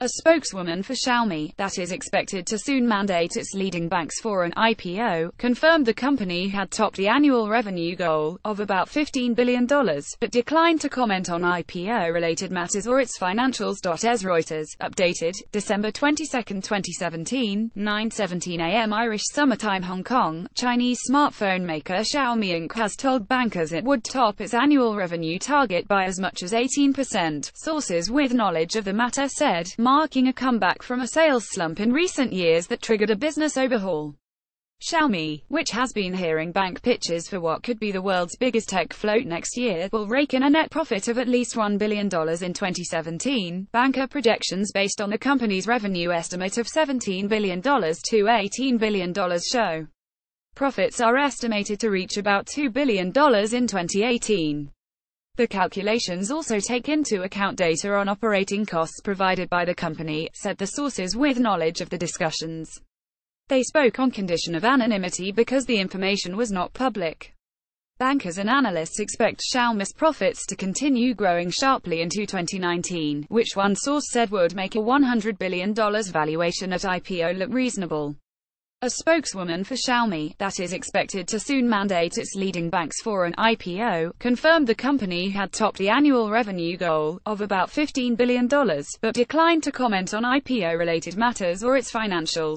A spokeswoman for Xiaomi, that is expected to soon mandate its leading banks for an IPO, confirmed the company had topped the annual revenue goal of about $15 billion, but declined to comment on IPO-related matters or its financials. As Reuters updated, December 22, 2017, 9:17 a.m. Irish summertime. Hong Kong, Chinese smartphone maker Xiaomi Inc. has told bankers it would top its annual revenue target by as much as 18%, sources with knowledge of the matter said, marking a comeback from a sales slump in recent years that triggered a business overhaul. Xiaomi, which has been hearing bank pitches for what could be the world's biggest tech float next year, will rake in a net profit of at least $1 billion in 2017, banker projections based on the company's revenue estimate of $17 billion to $18 billion show. Profits are estimated to reach about $2 billion in 2018. The calculations also take into account data on operating costs provided by the company, said the sources with knowledge of the discussions. They spoke on condition of anonymity because the information was not public. Bankers and analysts expect Xiaomi's profits to continue growing sharply into 2019, which one source said would make a $100 billion valuation at IPO look reasonable. A spokeswoman for Xiaomi, that is expected to soon mandate its leading banks for an IPO, confirmed the company had topped the annual revenue goal of about $15 billion, but declined to comment on IPO-related matters or its financials.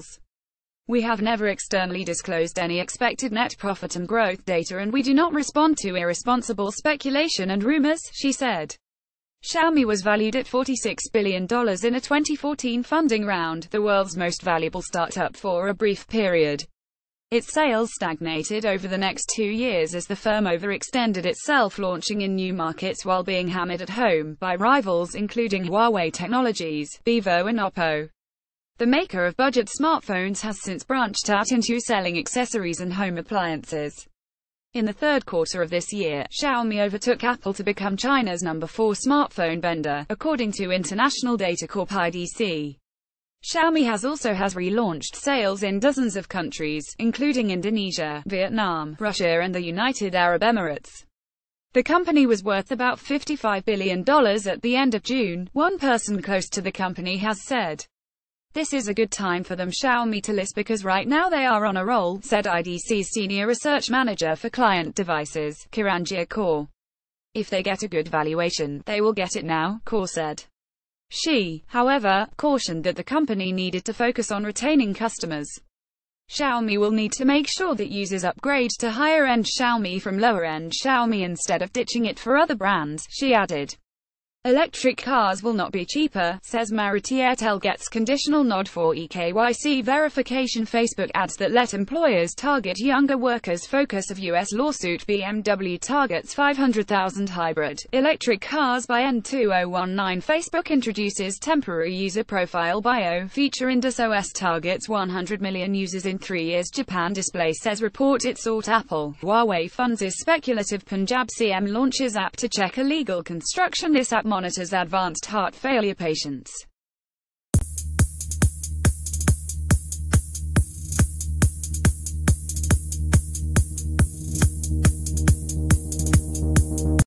We have never externally disclosed any expected net profit and growth data, and we do not respond to irresponsible speculation and rumors, she said. Xiaomi was valued at $46 billion in a 2014 funding round, the world's most valuable startup for a brief period. Its sales stagnated over the next 2 years as the firm overextended itself, launching in new markets while being hammered at home by rivals including Huawei Technologies, Vivo and Oppo. The maker of budget smartphones has since branched out into selling accessories and home appliances. In the third quarter of this year, Xiaomi overtook Apple to become China's number 4 smartphone vendor, according to International Data Corp IDC. Xiaomi has relaunched sales in dozens of countries, including Indonesia, Vietnam, Russia and the United Arab Emirates. The company was worth about $55 billion at the end of June, one person close to the company has said. This is a good time for them Xiaomi to list because right now they are on a roll, said IDC's senior research manager for client devices, Kiranjia Kaur. If they get a good valuation, they will get it now, Kaur said. She, however, cautioned that the company needed to focus on retaining customers. Xiaomi will need to make sure that users upgrade to higher-end Xiaomi from lower-end Xiaomi instead of ditching it for other brands, she added. Electric cars will not be cheaper, says Maruti. Airtel gets conditional nod for eKYC verification. Facebook adds that let employers target younger workers. Focus of U.S. lawsuit. BMW targets 500,000 hybrid electric cars by end 2019. Facebook introduces temporary user profile bio feature. Indus OS targets 100 million users in 3 years. Japan Display says report it sought Apple. Huawei funds is speculative. Punjab CM launches app to check illegal construction. This app monitors advanced heart failure patients.